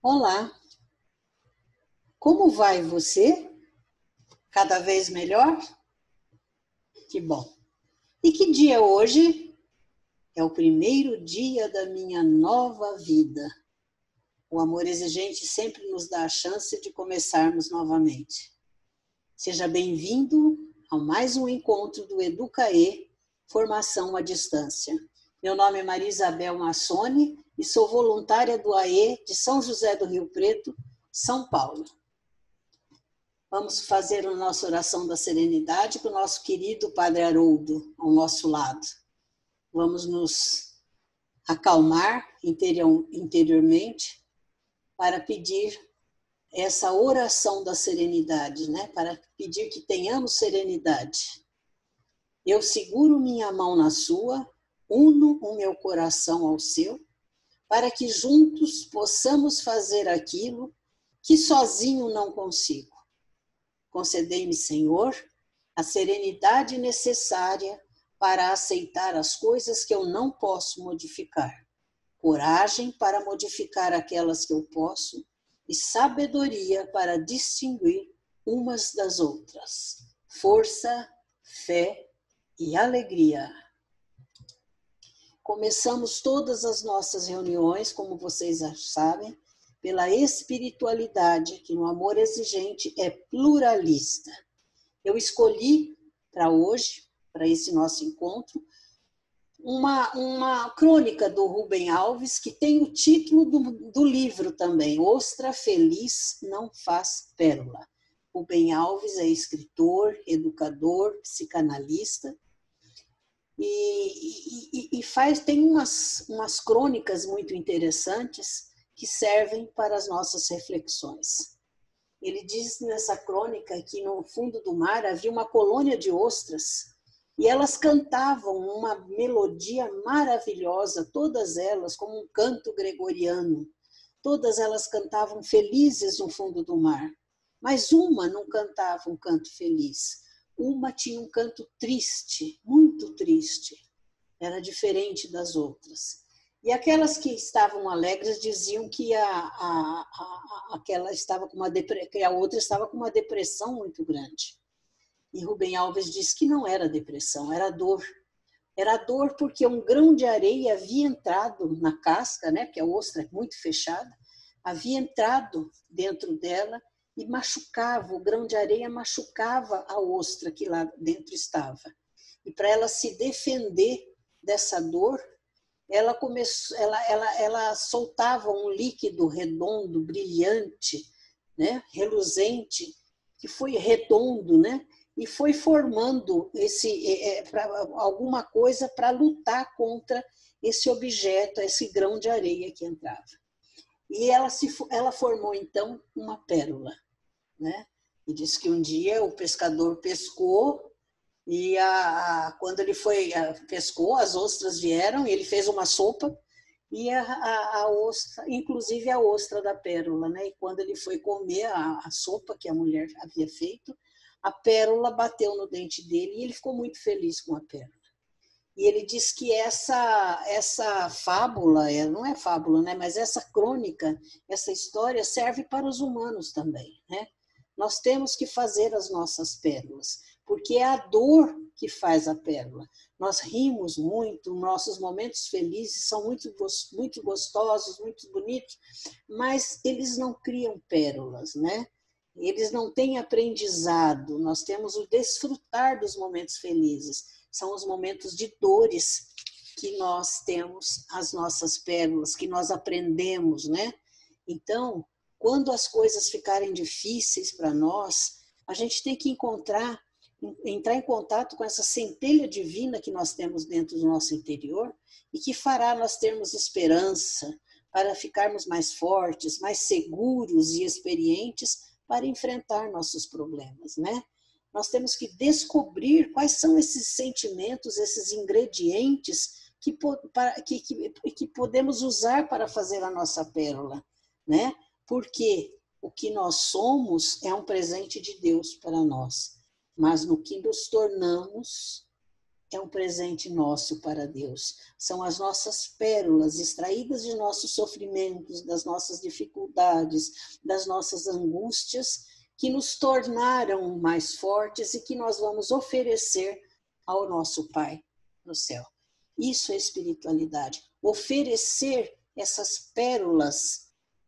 Olá, como vai você? Cada vez melhor? Que bom. E que dia é hoje? É o primeiro dia da minha nova vida. O amor exigente sempre nos dá a chance de começarmos novamente. Seja bem-vindo a mais um encontro do Educaê, Formação à Distância. Meu nome é Maria Isabel Massoni e sou voluntária do AE de São José do Rio Preto, São Paulo. Vamos fazer a nossa oração da serenidade com o nosso querido Padre Haroldo ao nosso lado. Vamos nos acalmar interiormente para pedir essa oração da serenidade, né? Para pedir que tenhamos serenidade. Eu seguro minha mão na sua, uno o meu coração ao seu, para que juntos possamos fazer aquilo que sozinho não consigo. Concedei-me, Senhor, a serenidade necessária para aceitar as coisas que eu não posso modificar, coragem para modificar aquelas que eu posso e sabedoria para distinguir umas das outras. Força, fé e alegria. Começamos todas as nossas reuniões, como vocês já sabem, pela espiritualidade, que no amor exigente é pluralista. Eu escolhi para hoje, para esse nosso encontro, uma crônica do Rubem Alves, que tem o título do livro também, Ostra Feliz Não Faz Pérola. Rubem Alves é escritor, educador, psicanalista, e tem umas crônicas muito interessantes que servem para as nossas reflexões. Ele diz nessa crônica que no fundo do mar havia uma colônia de ostras e elas cantavam uma melodia maravilhosa, todas elas como um canto gregoriano. Todas elas cantavam felizes no fundo do mar, mas uma não cantava um canto feliz. Uma tinha um canto triste, muito triste. Era diferente das outras. E aquelas que estavam alegres diziam que aquela estava com que a outra estava com uma depressão muito grande. E Rubem Alves disse que não era depressão, era dor. Era dor porque um grão de areia havia entrado na casca, né, porque a ostra é muito fechada, havia entrado dentro dela e machucava, o grão de areia machucava a ostra que lá dentro estava. E para ela se defender dessa dor, ela soltava um líquido redondo, brilhante, né, reluzente, que foi redondo, né, e foi formando alguma coisa para lutar contra esse objeto, esse grão de areia que entrava. E ela formou, então, uma pérola, né? E diz que um dia o pescador pescou e quando ele pescou, as ostras vieram e ele fez uma sopa e a ostra, inclusive a ostra da pérola, né? E quando ele foi comer a sopa que a mulher havia feito, a pérola bateu no dente dele e ele ficou muito feliz com a pérola. E ele diz que essa fábula, não é fábula, né? Mas essa crônica, essa história serve para os humanos também, né? Nós temos que fazer as nossas pérolas, porque é a dor que faz a pérola. Nós rimos muito, nossos momentos felizes são muito gostosos, muito bonitos, mas eles não criam pérolas, né? Eles não têm aprendizado, nós temos o desfrutar dos momentos felizes. São os momentos de dores que nós temos as nossas pérolas, que nós aprendemos, né? Então, quando as coisas ficarem difíceis para nós, a gente tem que entrar em contato com essa centelha divina que nós temos dentro do nosso interior e que fará nós termos esperança para ficarmos mais fortes, mais seguros e experientes para enfrentar nossos problemas, né? Nós temos que descobrir quais são esses sentimentos, esses ingredientes que podemos usar para fazer a nossa pérola, né? Porque o que nós somos é um presente de Deus para nós, mas no que nos tornamos é um presente nosso para Deus. São as nossas pérolas extraídas de nossos sofrimentos, das nossas dificuldades, das nossas angústias, que nos tornaram mais fortes e que nós vamos oferecer ao nosso Pai no céu. Isso é espiritualidade. Oferecer essas pérolas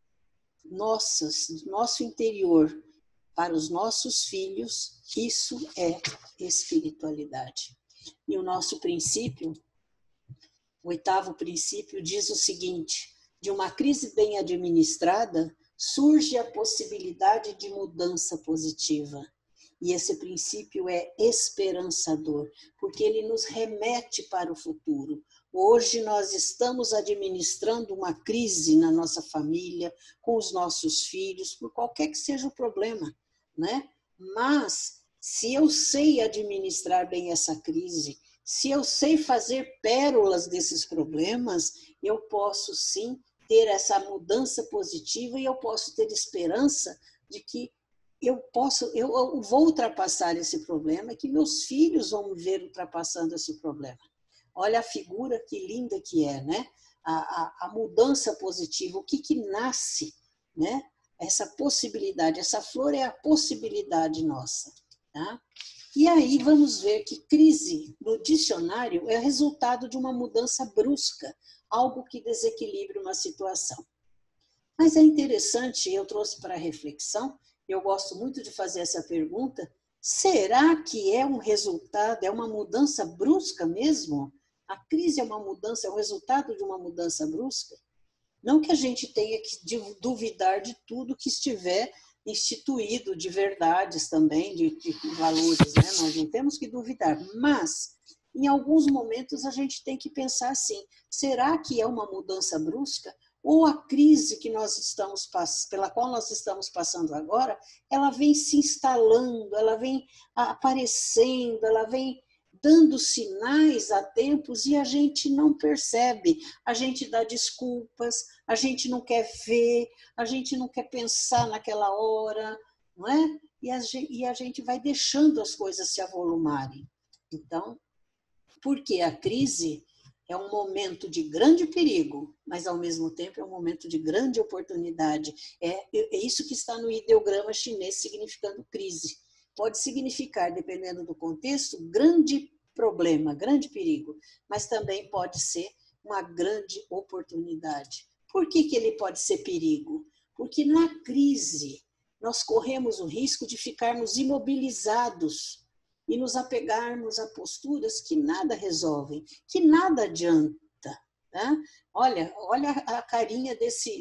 nossas, do nosso interior, para os nossos filhos, isso é espiritualidade. E o nosso princípio, o 8º princípio, diz o seguinte: de uma crise bem administrada, surge a possibilidade de mudança positiva. E esse princípio é esperançador, porque ele nos remete para o futuro. Hoje nós estamos administrando uma crise na nossa família, com os nossos filhos, por qualquer que seja o problema, né? Mas se eu sei administrar bem essa crise, se eu sei fazer pérolas desses problemas, eu posso sim ter essa mudança positiva e eu posso ter esperança de que eu vou ultrapassar esse problema e que meus filhos vão me ver ultrapassando esse problema. Olha a figura que linda que é, né? A mudança positiva, o que nasce, né? Essa possibilidade, essa flor é a possibilidade nossa, tá? E aí vamos ver que crise, no dicionário, é resultado de uma mudança brusca, algo que desequilibra uma situação. Mas é interessante, eu trouxe para reflexão, eu gosto muito de fazer essa pergunta, será que é um resultado, é uma mudança brusca mesmo? A crise é uma mudança, é o resultado de uma mudança brusca? Não que a gente tenha que duvidar de tudo que estiver instituído, de verdades também, de valores, né? Nós não temos que duvidar, mas em alguns momentos a gente tem que pensar assim, será que é uma mudança brusca? Ou a crise que pela qual nós estamos passando agora, ela vem se instalando, ela vem aparecendo, ela vem dando sinais a tempos e a gente não percebe. A gente dá desculpas, a gente não quer ver, a gente não quer pensar naquela hora, não é? E a gente vai deixando as coisas se avolumarem. Então, porque a crise é um momento de grande perigo, mas ao mesmo tempo é um momento de grande oportunidade. É isso que está no ideograma chinês significando crise. Pode significar, dependendo do contexto, grande problema, grande perigo, mas também pode ser uma grande oportunidade. Por que ele pode ser perigo? Porque na crise nós corremos o risco de ficarmos imobilizados e nos apegarmos a posturas que nada resolvem, que nada adianta. Tá? Olha a carinha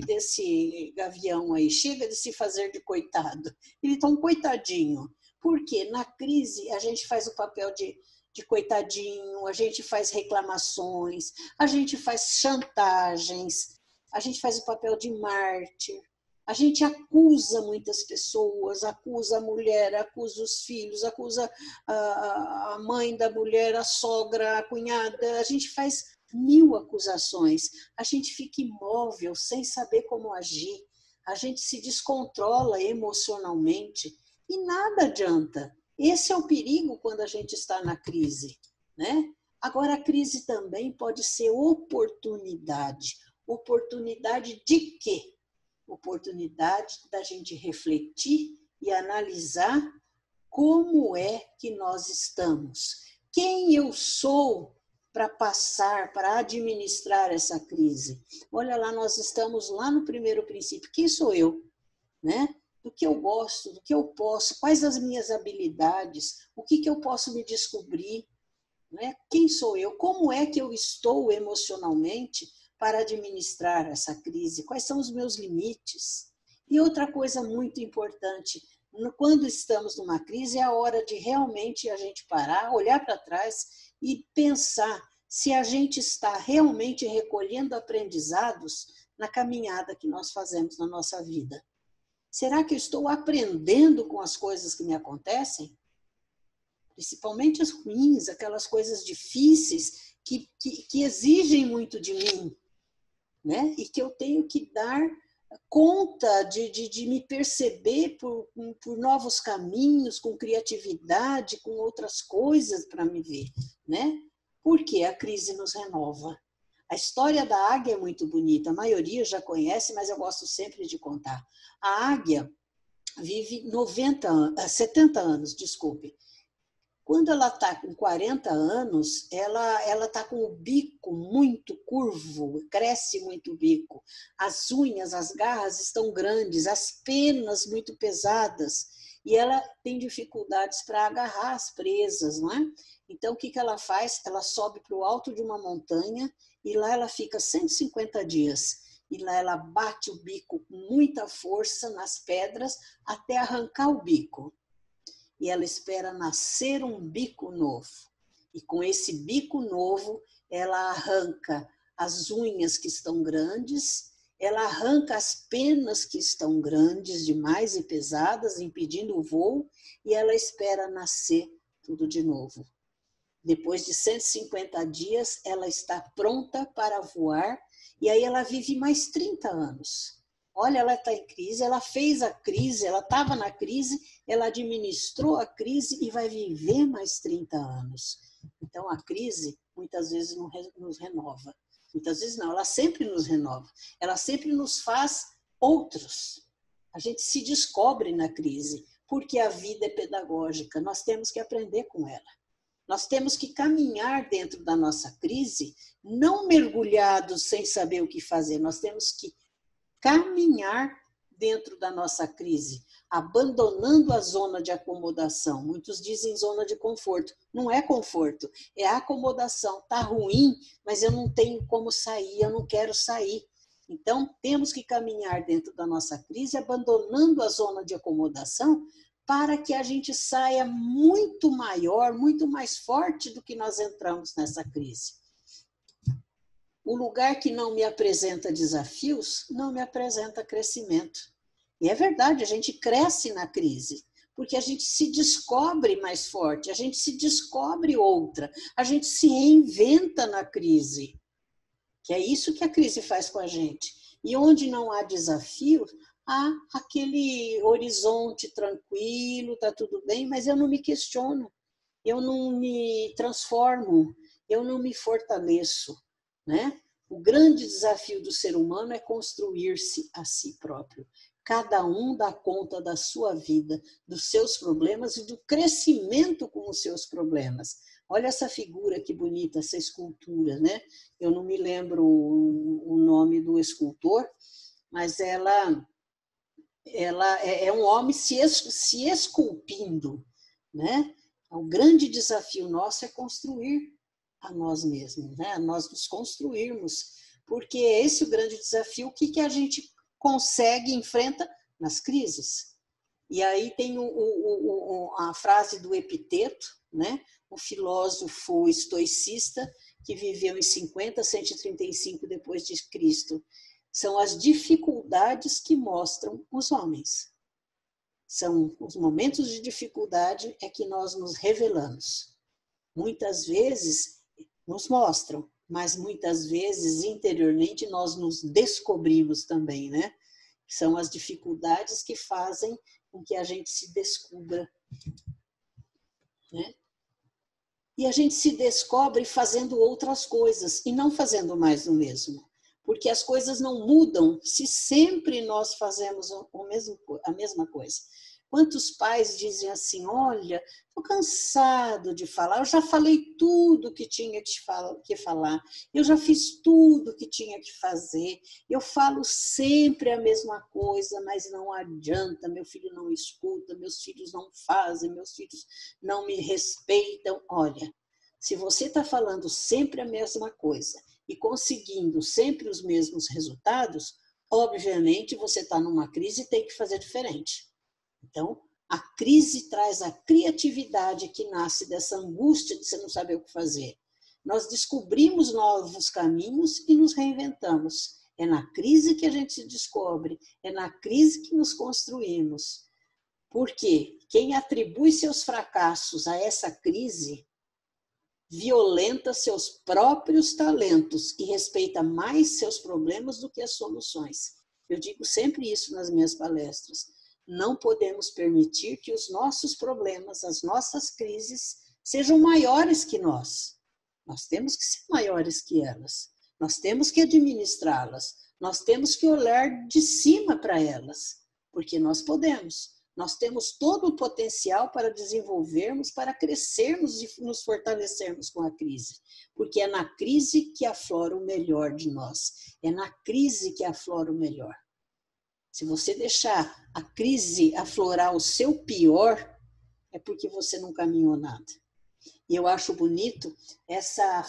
desse gavião aí, chega de se fazer de coitado. Ele está um coitadinho. Porque na crise a gente faz o papel de coitadinho, a gente faz reclamações, a gente faz chantagens, a gente faz o papel de mártir. A gente acusa muitas pessoas, acusa a mulher, acusa os filhos, acusa a mãe da mulher, a sogra, a cunhada. A gente faz 1000 acusações. A gente fica imóvel, sem saber como agir. A gente se descontrola emocionalmente e nada adianta. Esse é o perigo quando a gente está na crise, né? Agora, a crise também pode ser oportunidade. Oportunidade de quê? Oportunidade da gente refletir e analisar como é que nós estamos. Quem eu sou para passar, para administrar essa crise? Olha lá, nós estamos lá no primeiro princípio. Quem sou eu? Né? Do que eu gosto, do que eu posso, quais as minhas habilidades, o que eu posso me descobrir? Né? Quem sou eu? Como é que eu estou emocionalmente para administrar essa crise? Quais são os meus limites? E outra coisa muito importante, quando estamos numa crise, é a hora de realmente a gente parar, olhar para trás e pensar se a gente está realmente recolhendo aprendizados na caminhada que nós fazemos na nossa vida. Será que eu estou aprendendo com as coisas que me acontecem? Principalmente as ruins, aquelas coisas difíceis que exigem muito de mim, né? E que eu tenho que dar conta de me perceber por novos caminhos, com criatividade, com outras coisas para me ver, né? Porque a crise nos renova. A história da águia é muito bonita, a maioria já conhece, mas eu gosto sempre de contar. A águia vive 70 anos, desculpe. Quando ela está com 40 anos, ela está com o bico muito curvo, cresce muito o bico. As unhas, as garras estão grandes, as penas muito pesadas. E ela tem dificuldades para agarrar as presas, não é? Então, o que ela faz? Ela sobe para o alto de uma montanha e lá ela fica 150 dias. E lá ela bate o bico com muita força nas pedras até arrancar o bico. E ela espera nascer um bico novo. E com esse bico novo, ela arranca as unhas que estão grandes, ela arranca as penas que estão grandes demais e pesadas, impedindo o voo, e ela espera nascer tudo de novo. Depois de 150 dias, ela está pronta para voar, e aí ela vive mais 30 anos. Olha, ela está em crise, ela fez a crise, ela estava na crise, ela administrou a crise e vai viver mais 30 anos. Então, a crise, muitas vezes, nos renova. Muitas vezes não, ela sempre nos renova. Ela sempre nos faz outros. A gente se descobre na crise, porque a vida é pedagógica, nós temos que aprender com ela. Nós temos que caminhar dentro da nossa crise, não mergulhados sem saber o que fazer, nós temos que caminhar dentro da nossa crise, abandonando a zona de acomodação. Muitos dizem zona de conforto. Não é conforto, é acomodação. Está ruim, mas eu não tenho como sair, eu não quero sair. Então, temos que caminhar dentro da nossa crise, abandonando a zona de acomodação, para que a gente saia muito maior, muito mais forte do que nós entramos nessa crise. O lugar que não me apresenta desafios, não me apresenta crescimento. E é verdade, a gente cresce na crise, porque a gente se descobre mais forte, a gente se descobre outra, a gente se reinventa na crise. Que é isso que a crise faz com a gente. E onde não há desafio, há aquele horizonte tranquilo, está tudo bem, mas eu não me questiono, eu não me transformo, eu não me fortaleço, né? O grande desafio do ser humano é construir-se a si próprio. Cada um dá conta da sua vida, dos seus problemas e do crescimento com os seus problemas. Olha essa figura que bonita, essa escultura, né? Eu não me lembro o nome do escultor, mas ela é um homem se esculpindo, né? O grande desafio nosso é construir a nós mesmos, né? A nós nos construirmos, porque esse é o grande desafio. O que a gente consegue, enfrenta nas crises. E aí tem a frase do Epiteto, né? O filósofo estoicista que viveu em 50, 135 depois de Cristo. São as dificuldades que mostram os homens. São os momentos de dificuldade é que nós nos revelamos. Muitas vezes nos mostram, mas muitas vezes interiormente nós nos descobrimos também, né? São as dificuldades que fazem com que a gente se descubra, né? E a gente se descobre fazendo outras coisas e não fazendo mais o mesmo. Porque as coisas não mudam se sempre nós fazemos a mesma coisa. Quantos pais dizem assim, olha, estou cansado de falar, eu já falei tudo que tinha que falar, eu já fiz tudo que tinha que fazer, eu falo sempre a mesma coisa, mas não adianta, meu filho não escuta, meus filhos não fazem, meus filhos não me respeitam. Olha, se você está falando sempre a mesma coisa e conseguindo sempre os mesmos resultados, obviamente você está numa crise e tem que fazer diferente. Então, a crise traz a criatividade que nasce dessa angústia de você não saber o que fazer. Nós descobrimos novos caminhos e nos reinventamos. É na crise que a gente se descobre, é na crise que nos construímos. Porque quem atribui seus fracassos a essa crise violenta seus próprios talentos e respeita mais seus problemas do que as soluções. Eu digo sempre isso nas minhas palestras. Não podemos permitir que os nossos problemas, as nossas crises, sejam maiores que nós. Nós temos que ser maiores que elas. Nós temos que administrá-las. Nós temos que olhar de cima para elas, porque nós podemos. Nós temos todo o potencial para desenvolvermos, para crescermos e nos fortalecermos com a crise. Porque é na crise que aflora o melhor de nós. É na crise que aflora o melhor. Se você deixar a crise aflorar o seu pior, é porque você não caminhou nada. E eu acho bonito essa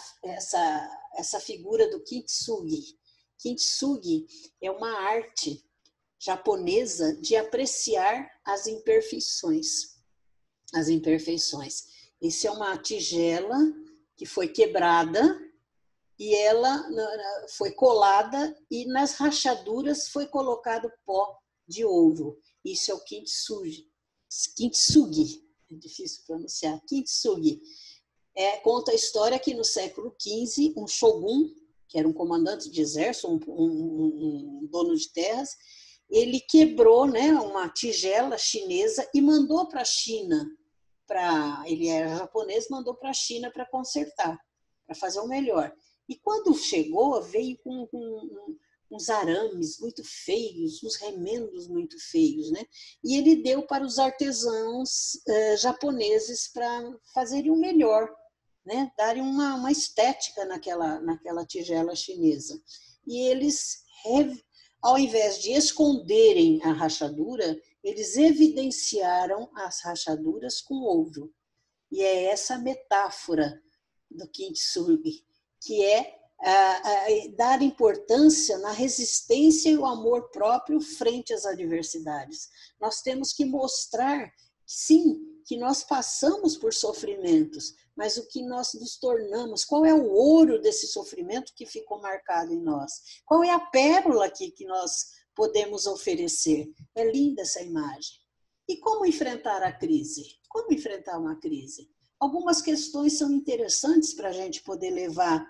figura do Kintsugi. Kintsugi é uma arte japonesa de apreciar as imperfeições. As imperfeições. Isso é uma tigela que foi quebrada e ela foi colada e nas rachaduras foi colocado pó de ouro. Isso é o Kintsugi. Kintsugi. É difícil pronunciar. Kintsugi. Conta a história que no século XV, um shogun, que era um comandante de exército, um dono de terras, ele quebrou, né, uma tigela chinesa e mandou para a China. Ele era japonês, mandou para a China para consertar, para fazer o melhor. E quando chegou, veio com uns arames muito feios, uns remendos muito feios, né? E ele deu para os artesãos japoneses para fazerem o melhor, né? Darem uma estética naquela tigela chinesa. E eles, ao invés de esconderem a rachadura, eles evidenciaram as rachaduras com ouro. E é essa metáfora do Kintsugi, que é dar importância na resistência e o amor próprio frente às adversidades. Nós temos que mostrar, sim, que nós passamos por sofrimentos, mas o que nós nos tornamos, qual é o ouro desse sofrimento que ficou marcado em nós? Qual é a pérola que nós podemos oferecer? É linda essa imagem. E como enfrentar a crise? Como enfrentar uma crise? Algumas questões são interessantes para a gente poder levar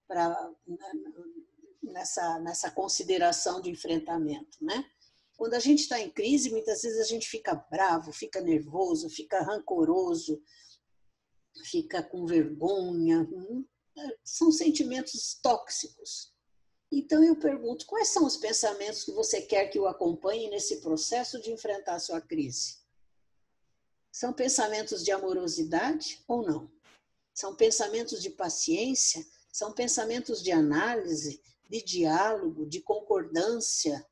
nessa consideração de enfrentamento, né? Quando a gente está em crise, muitas vezes a gente fica bravo, fica nervoso, fica rancoroso, fica com vergonha. São sentimentos tóxicos. Então eu pergunto, quais são os pensamentos que você quer que o acompanhe nesse processo de enfrentar a sua crise? São pensamentos de amorosidade ou não? São pensamentos de paciência? São pensamentos de análise, de diálogo, de concordância,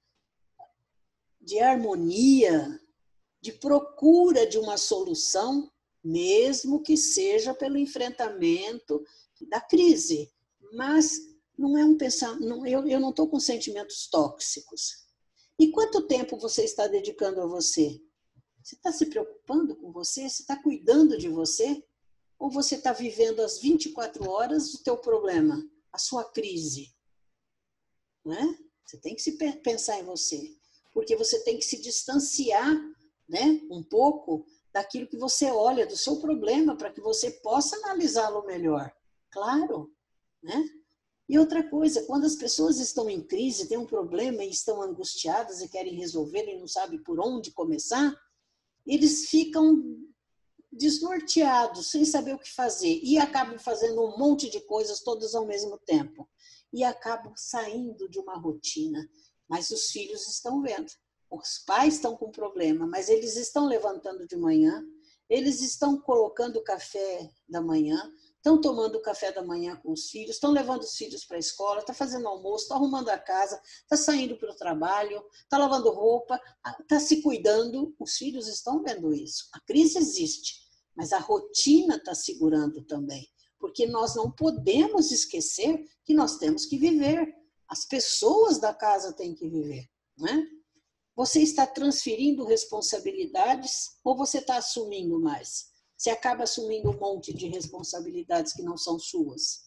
de harmonia, de procura de uma solução, mesmo que seja pelo enfrentamento da crise. Mas não é um pensamento, eu não estou com sentimentos tóxicos. E quanto tempo você está dedicando a você? Você está se preocupando com você? Você está cuidando de você? Ou você está vivendo as 24 horas o teu problema, a sua crise? Não é? Você tem que se pensar em você, porque você tem que se distanciar, né, um pouco daquilo que você olha, do seu problema, para que você possa analisá-lo melhor. Claro, né? E outra coisa, quando as pessoas estão em crise, têm um problema e estão angustiadas e querem resolver e não sabem por onde começar, eles ficam desnorteados, sem saber o que fazer, e acabam fazendo um monte de coisas todas ao mesmo tempo. E acabam saindo de uma rotina. Mas os filhos estão vendo. Os pais estão com problema, mas eles estão levantando de manhã, eles estão colocando o café da manhã, estão tomando o café da manhã com os filhos, estão levando os filhos para a escola, estão fazendo almoço, estão arrumando a casa, estão saindo para o trabalho, estão lavando roupa, estão se cuidando. Os filhos estão vendo isso. A crise existe, mas a rotina está segurando também, porque nós não podemos esquecer que nós temos que viver. As pessoas da casa têm que viver, né? Você está transferindo responsabilidades ou você está assumindo mais? Você acaba assumindo um monte de responsabilidades que não são suas.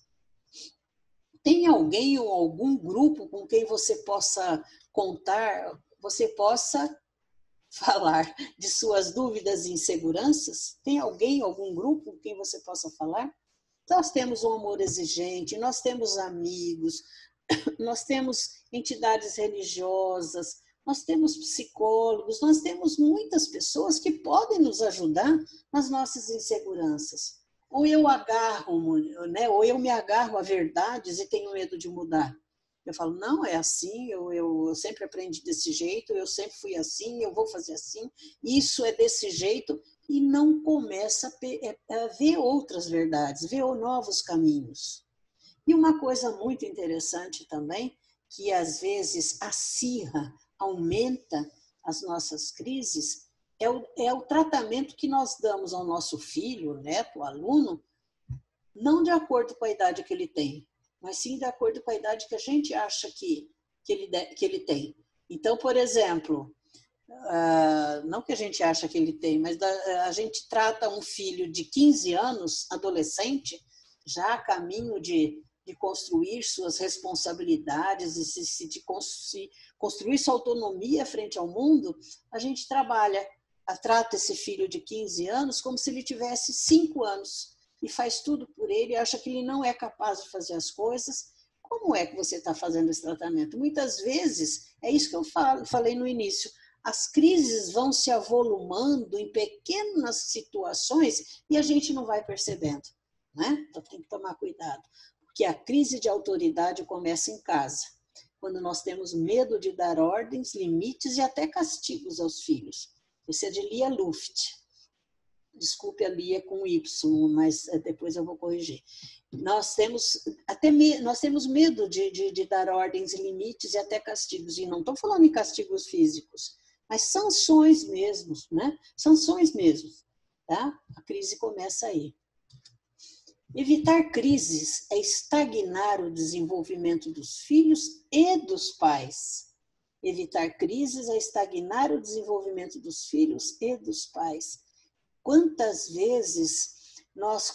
Tem alguém ou algum grupo com quem você possa contar, você possa falar de suas dúvidas e inseguranças? Tem alguém, algum grupo com quem você possa falar? Nós temos um amor exigente, nós temos amigos, nós temos entidades religiosas, nós temos psicólogos, nós temos muitas pessoas que podem nos ajudar nas nossas inseguranças. ou eu agarro, né? Ou eu me agarro a verdades e tenho medo de mudar. Eu falo, não, é assim, eu sempre aprendi desse jeito, eu sempre fui assim, eu vou fazer assim, isso é desse jeito, e não começa a ver outras verdades, ver novos caminhos. E uma coisa muito interessante também, que às vezes acirra, aumenta as nossas crises, é o tratamento que nós damos ao nosso filho, neto, aluno, não de acordo com a idade que ele tem, mas sim de acordo com a idade que a gente acha que ele tem. Então, por exemplo, não que a gente acha que ele tem, mas a gente trata um filho de 15 anos, adolescente, já a caminho de construir suas responsabilidades e de construir sua autonomia frente ao mundo, a gente trata esse filho de 15 anos como se ele tivesse 5 anos e faz tudo por ele, acha que ele não é capaz de fazer as coisas. Como é que você está fazendo esse tratamento? Muitas vezes, é isso que eu falei no início, as crises vão se avolumando em pequenas situações e a gente não vai percebendo, né? Então tem que tomar cuidado, porque a crise de autoridade começa em casa, quando nós temos medo de dar ordens, limites e até castigos aos filhos. Isso é de Lia Luft. Desculpe a Lia com Y, mas depois eu vou corrigir. Nós temos medo de dar ordens, limites e até castigos. E não estou falando em castigos físicos, mas sanções mesmo, né? Sanções mesmo, tá? A crise começa aí. Evitar crises é estagnar o desenvolvimento dos filhos e dos pais. Evitar crises é estagnar o desenvolvimento dos filhos e dos pais. Quantas vezes nós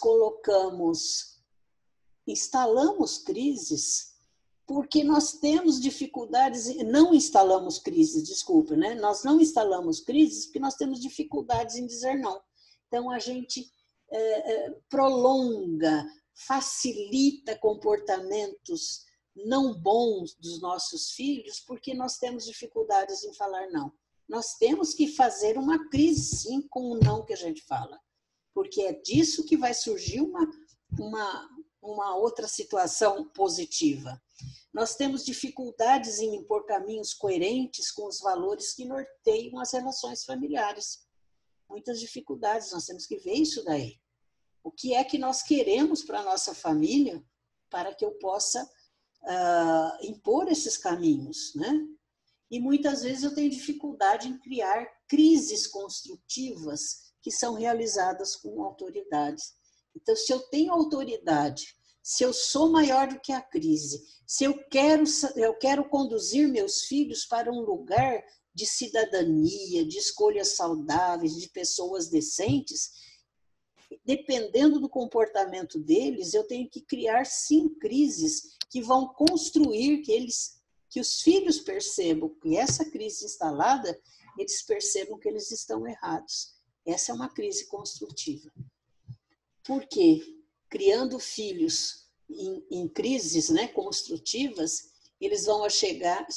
instalamos crises porque nós temos dificuldades, não instalamos crises, desculpa, né? Nós não instalamos crises porque nós temos dificuldades em dizer não. Então, a gente prolonga, facilita comportamentos não bons dos nossos filhos porque nós temos dificuldades em falar não. Nós temos que fazer uma crise, sim, com o não que a gente fala, porque é disso que vai surgir uma outra situação positiva. Nós temos dificuldades em impor caminhos coerentes com os valores que norteiam as relações familiares. Muitas dificuldades, nós temos que ver isso daí. O que é que nós queremos para a nossa família para que eu possa impor esses caminhos, né? E muitas vezes eu tenho dificuldade em criar crises construtivas que são realizadas com autoridade. Então, se eu tenho autoridade, se eu sou maior do que a crise, se eu quero conduzir meus filhos para um lugar de cidadania, de escolhas saudáveis, de pessoas decentes, dependendo do comportamento deles, eu tenho que criar, sim, crises que vão construir que os filhos percebam que essa crise instalada, eles percebam que eles estão errados. Essa é uma crise construtiva. Por quê? Criando filhos em crises, né, construtivas, eles vão chegar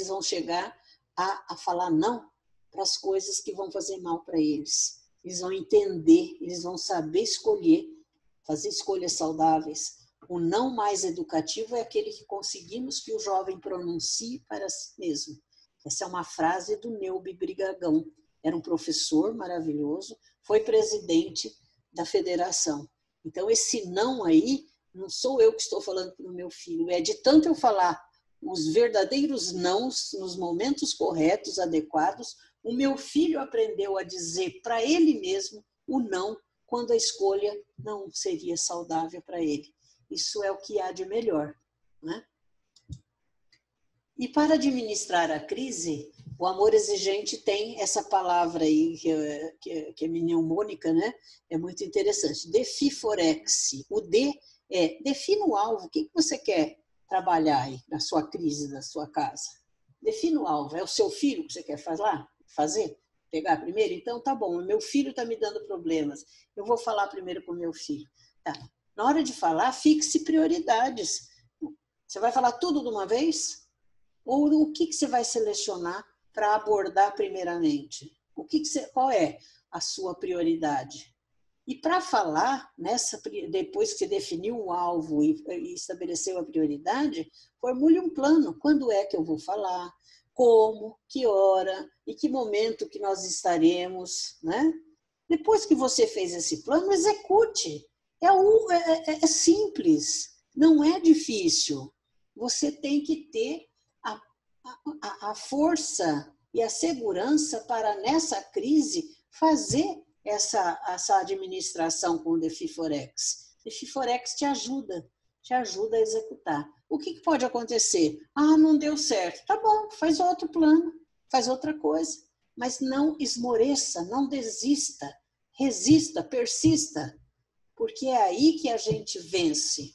a falar não para as coisas que vão fazer mal para eles. Eles vão entender, eles vão saber escolher, fazer escolhas saudáveis. O não mais educativo é aquele que conseguimos que o jovem pronuncie para si mesmo. Essa é uma frase do Neubi Brigagão. Era um professor maravilhoso, foi presidente da federação. Então, esse não aí, não sou eu que estou falando para o meu filho, é de tanto eu falar os verdadeiros nãos nos momentos corretos, adequados, o meu filho aprendeu a dizer para ele mesmo o não, quando a escolha não seria saudável para ele. Isso é o que há de melhor, né? E para administrar a crise, o amor exigente tem essa palavra aí, que é mnemônica, né? É muito interessante. Defiforexi. O D é, defina o alvo. O que você quer trabalhar aí na sua crise, na sua casa? Defina o alvo. É o seu filho que você quer fazer? Pegar primeiro? Então, tá bom, meu filho está me dando problemas. Eu vou falar primeiro com o meu filho. Tá. Na hora de falar, fixe prioridades. Você vai falar tudo de uma vez? Ou o que você vai selecionar para abordar primeiramente? Qual é a sua prioridade? E para falar, depois que você definiu o alvo e estabeleceu a prioridade, formule um plano. Quando é que eu vou falar? Como? Que hora? E que momento que nós estaremos? Né? Depois que você fez esse plano, execute. É simples, não é difícil. Você tem que ter a força e a segurança para, nessa crise, fazer essa administração com o DeFiForex. DeFiForex te ajuda a executar. O que pode acontecer? Ah, não deu certo. Tá bom, faz outro plano, faz outra coisa. Mas não esmoreça, não desista, resista, persista, porque é aí que a gente vence.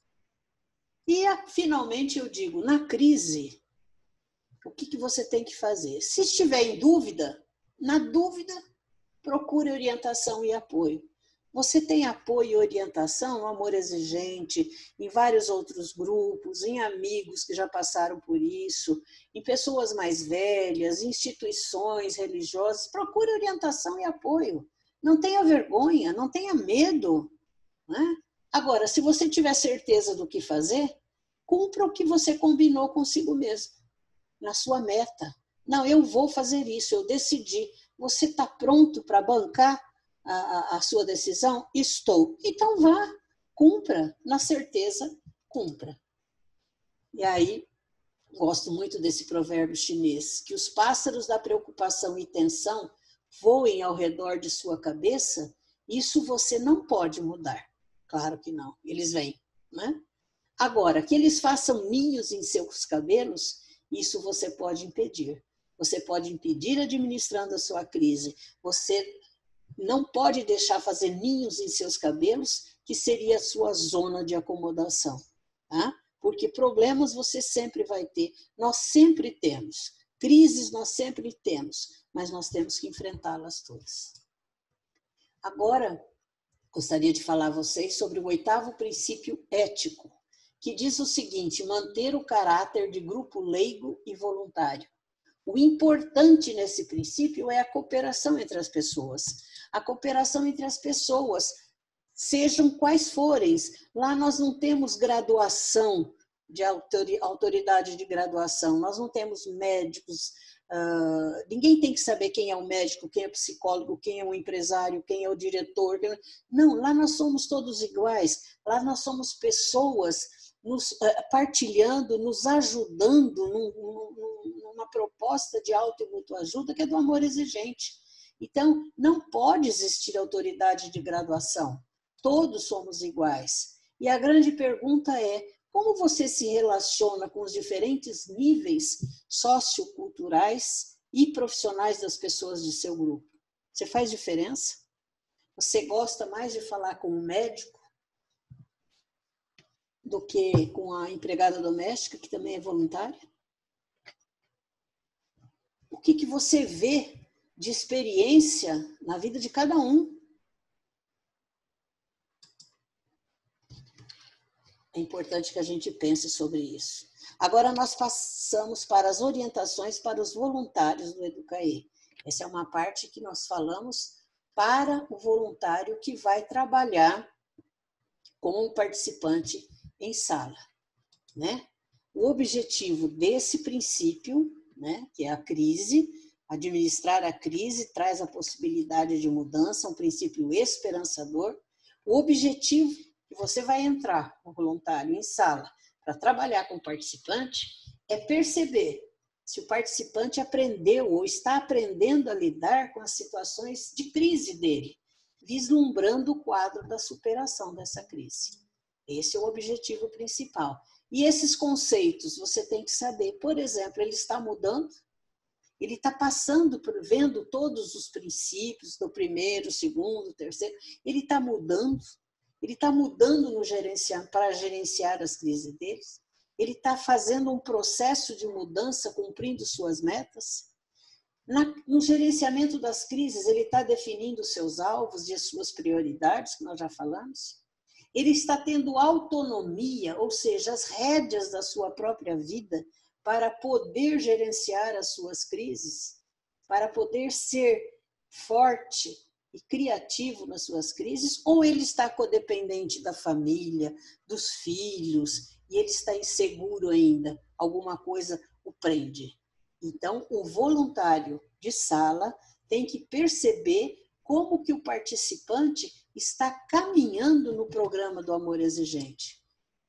E, finalmente, eu digo, na crise, o que você tem que fazer? Se estiver em dúvida, na dúvida, procure orientação e apoio. Você tem apoio e orientação, Amor Exigente, em vários outros grupos, em amigos que já passaram por isso, em pessoas mais velhas, instituições religiosas. Procure orientação e apoio. Não tenha vergonha, não tenha medo. Né? Agora, se você tiver certeza do que fazer, cumpra o que você combinou consigo mesmo, na sua meta. Não, eu vou fazer isso, eu decidi. Você está pronto para bancar a sua decisão? Estou. Então vá, cumpra, na certeza, cumpra. E aí, gosto muito desse provérbio chinês, que os pássaros da preocupação e tensão voem ao redor de sua cabeça, isso você não pode mudar. Claro que não, eles vêm, né? Agora, que eles façam ninhos em seus cabelos, isso você pode impedir. Você pode impedir administrando a sua crise. Você não pode deixar fazer ninhos em seus cabelos, que seria a sua zona de acomodação. Tá? Porque problemas você sempre vai ter. Nós sempre temos. Crises nós sempre temos, mas nós temos que enfrentá-las todas. Agora, gostaria de falar a vocês sobre o 8º princípio ético, que diz o seguinte: manter o caráter de grupo leigo e voluntário. O importante nesse princípio é a cooperação entre as pessoas. A cooperação entre as pessoas, sejam quais forem. Lá nós não temos graduação, de autoridade de graduação, nós não temos médicos, ninguém tem que saber quem é o médico, quem é o psicólogo, quem é o empresário, quem é o diretor. Não, lá nós somos todos iguais, lá nós somos pessoas nos partilhando, nos ajudando numa proposta de auto e mútua ajuda que é do amor exigente. Então, não pode existir autoridade de graduação. Todos somos iguais. E a grande pergunta é: como você se relaciona com os diferentes níveis socioculturais e profissionais das pessoas de seu grupo? Você faz diferença? Você gosta mais de falar com um médico do que com a empregada doméstica, que também é voluntária? O que você vê de experiência na vida de cada um? É importante que a gente pense sobre isso. Agora nós passamos para as orientações para os voluntários do Educaê. Essa é uma parte que nós falamos para o voluntário que vai trabalhar com o participante em sala, né? O objetivo desse princípio, né, que é a crise, administrar a crise traz a possibilidade de mudança, um princípio esperançador. O objetivo que você vai entrar, o voluntário, em sala para trabalhar com o participante é perceber se o participante aprendeu ou está aprendendo a lidar com as situações de crise dele, vislumbrando o quadro da superação dessa crise. Esse é o objetivo principal. E esses conceitos você tem que saber. Por exemplo, ele está mudando, ele está passando, vendo todos os princípios do primeiro, segundo, terceiro, ele está mudando no para gerenciar as crises deles, ele está fazendo um processo de mudança, cumprindo suas metas. No gerenciamento das crises, ele está definindo seus alvos e as suas prioridades, que nós já falamos. Ele está tendo autonomia, ou seja, as rédeas da sua própria vida, para poder gerenciar as suas crises, para poder ser forte e criativo nas suas crises, ou ele está codependente da família, dos filhos, e ele está inseguro ainda, alguma coisa o prende. Então, o voluntário de sala tem que perceber como que o participante está caminhando no programa do amor exigente.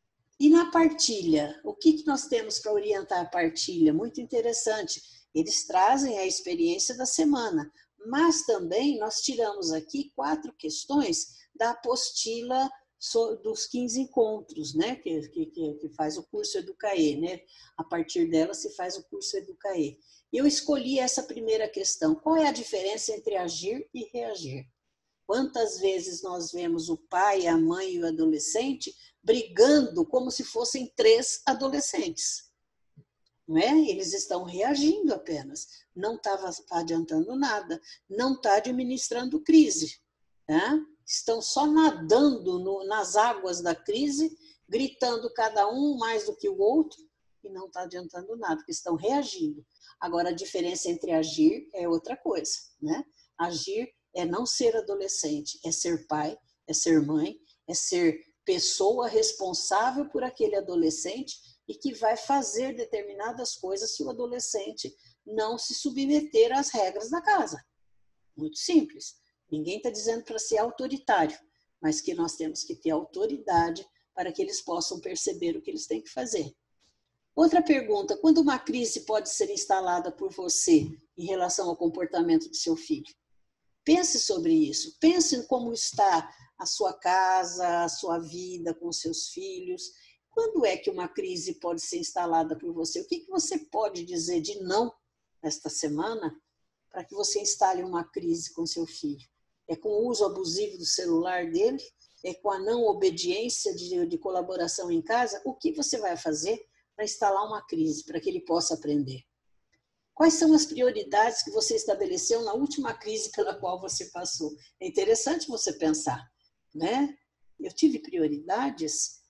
E na partilha, o que nós temos para orientar a partilha? Muito interessante. Eles trazem a experiência da semana, mas também nós tiramos aqui 4 questões da apostila dos 15 encontros, né? que faz o curso Educaê, né? A partir dela se faz o curso Educaê. Eu escolhi essa primeira questão. Qual é a diferença entre agir e reagir? Quantas vezes nós vemos o pai, a mãe e o adolescente brigando como se fossem 3 adolescentes? Não é? Eles estão reagindo apenas, não está adiantando nada, não está administrando crise. Tá? Estão só nadando nas águas da crise, gritando cada um mais do que o outro, e não está adiantando nada, porque estão reagindo. Agora, a diferença entre agir é outra coisa. Né? Agir é não ser adolescente, é ser pai, é ser mãe, é ser pessoa responsável por aquele adolescente e que vai fazer determinadas coisas se o adolescente não se submeter às regras da casa. Muito simples. Ninguém está dizendo para ser autoritário, mas que nós temos que ter autoridade para que eles possam perceber o que eles têm que fazer. Outra pergunta, quando uma crise pode ser instalada por você em relação ao comportamento do seu filho? Pense sobre isso, pense em como está a sua casa, a sua vida com seus filhos. Quando é que uma crise pode ser instalada por você? O que você pode dizer de não esta semana para que você instale uma crise com seu filho? É com o uso abusivo do celular dele? É com a não obediência de colaboração em casa? O que você vai fazer para instalar uma crise, para que ele possa aprender? Quais são as prioridades que você estabeleceu na última crise pela qual você passou? É interessante você pensar, né? Eu tive prioridades,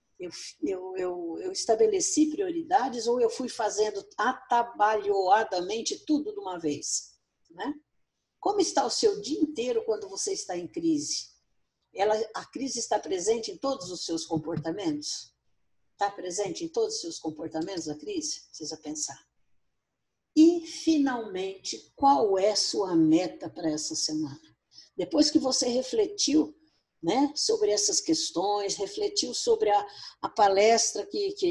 eu estabeleci prioridades ou eu fui fazendo atabalhoadamente tudo de uma vez, né? Como está o seu dia inteiro quando você está em crise? A crise está presente em todos os seus comportamentos? Está presente em todos os seus comportamentos a crise? Precisa pensar. E, finalmente, qual é sua meta para essa semana? Depois que você refletiu, né, sobre essas questões, refletiu sobre a palestra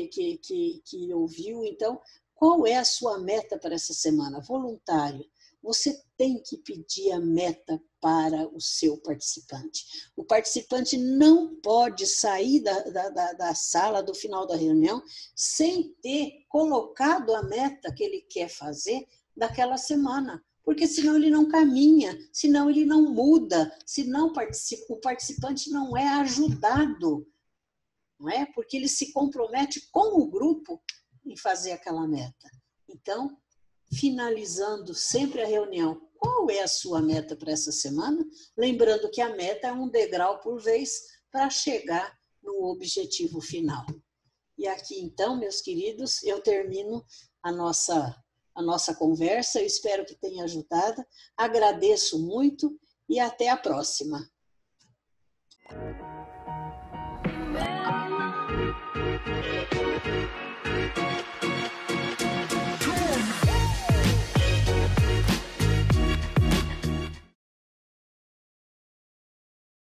que ouviu, então, qual é a sua meta para essa semana? Voluntário. Você tem que pedir a meta para o seu participante. O participante não pode sair da sala, do final da reunião, sem ter colocado a meta que ele quer fazer daquela semana. Porque senão ele não caminha, senão ele não muda, senão o participante não é ajudado. Não é? Porque ele se compromete com o grupo em fazer aquela meta. Então, finalizando sempre a reunião, qual é a sua meta para essa semana? Lembrando que a meta é um degrau por vez para chegar no objetivo final. E aqui, então, meus queridos, eu termino a nossa conversa. Eu espero que tenha ajudado. Agradeço muito e até a próxima.